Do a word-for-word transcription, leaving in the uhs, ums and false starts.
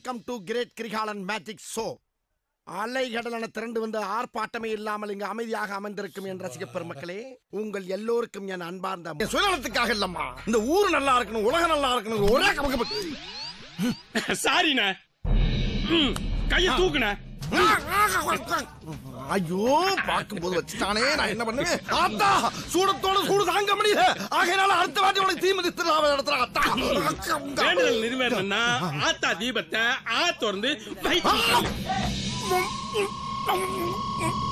Welcome to great Kirikalan magic show. அலைகடலான திரண்டு வந்து ஆர்ப்பாட்டமே இல்லாமல் இங்கு அமைதியாக அமர்ந்திருக்கும் என் ரசிக பெருமக்களே, உங்கள் எல்லோருக்கும் என் அன்பார்ந்த சுயநலத்துக்காக இல்லம்மா, இந்த ஊர் நல்லா இருக்கணும், உலகம் நல்லா இருக்கணும், ஒரே சாரிண்ணா, கைய தூக்குன. ஐயோ, பார்க்கும்போது வச்சுட்டானே, நான் என்ன பண்ணுவேன்? ஆத்தா, சூடத்தோட சூடு தாங்க முடியல. ஆகையினால அடுத்த வாட்டி உனக்கு தீமிதி திருவிழா நடத்துறா. ஆத்தா, வேண்டுதல் நிறைவேறணும்னா ஆத்தா தீபத்தை ஆ திறந்து